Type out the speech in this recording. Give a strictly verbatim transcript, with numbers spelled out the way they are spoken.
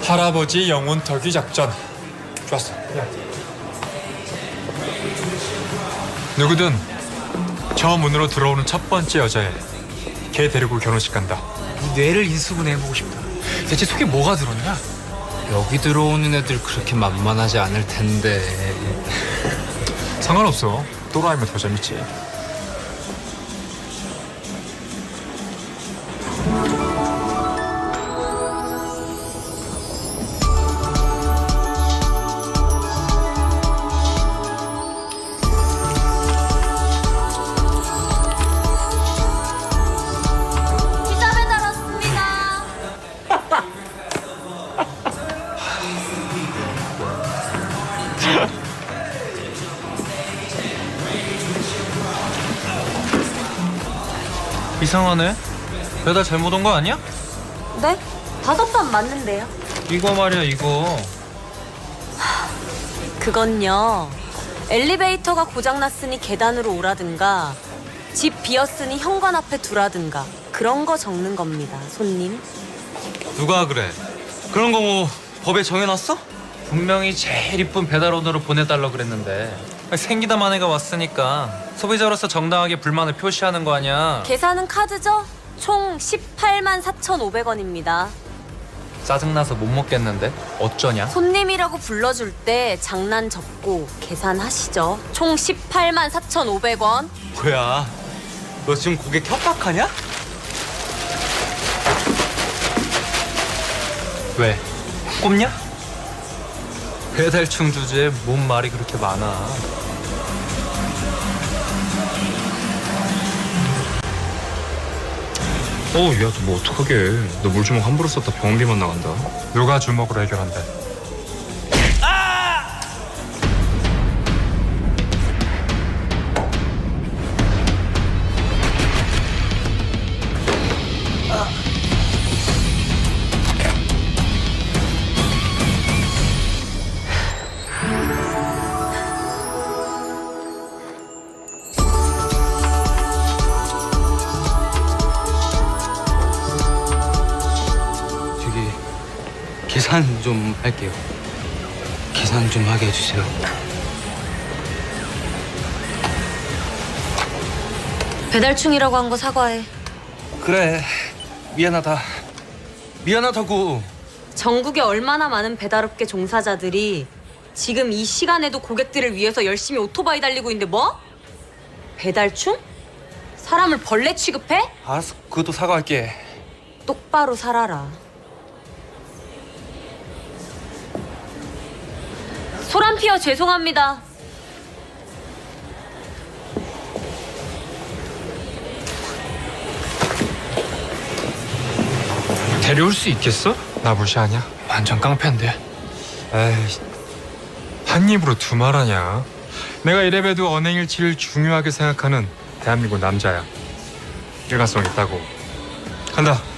할아버지 영혼 털기 작전. 좋았어. 야. 누구든 저 문으로 들어오는 첫 번째 여자애, 걔 데리고 결혼식 간다. 뇌를 인수분해해보고 싶다. 대체 속에 뭐가 들었냐? 여기 들어오는 애들 그렇게 만만하지 않을 텐데. 상관없어. 또라이면 더 재밌지. 이상하네. 배달 잘못 온 거 아니야? 네? 다섯 판 맞는데요. 이거 말이야, 이거. 그건요. 엘리베이터가 고장났으니 계단으로 오라든가 집 비었으니 현관 앞에 두라든가 그런 거 적는 겁니다, 손님. 누가 그래? 그런 거 뭐 법에 정해놨어? 분명히 제일 이쁜 배달원으로 보내달라고 그랬는데 생기다만 애가 왔으니까 소비자로서 정당하게 불만을 표시하는 거 아니야. 계산은 카드죠? 총 십팔만 사천오백 원입니다. 짜증나서 못 먹겠는데 어쩌냐? 손님이라고 불러줄 때 장난 접고 계산하시죠. 총 십팔만 사천오백 원. 뭐야, 너 지금 고객 협박하냐? 왜? 꼽냐? 배달충 주제에 뭔 말이 그렇게 많아. 어, 야, 너 뭐 어떡하게. 너 물주먹 함부로 썼다 병원비만 나간다. 누가 주먹으로 해결한대? 아! 계산 좀 할게요. 계산 좀 하게 해주세요. 배달충이라고 한 거 사과해. 그래, 미안하다. 미안하다고. 전국에 얼마나 많은 배달업계 종사자들이 지금 이 시간에도 고객들을 위해서 열심히 오토바이 달리고 있는데 뭐? 배달충? 사람을 벌레 취급해? 알았어, 그것도 사과할게. 똑바로 살아라. 소란 피워 죄송합니다. 데려올 수 있겠어? 나 무시하냐? 완전 깡패인데. 에이, 한 입으로 두 말하냐? 내가 이래봬도 언행일치를 중요하게 생각하는 대한민국 남자야. 일관성 있다고. 간다.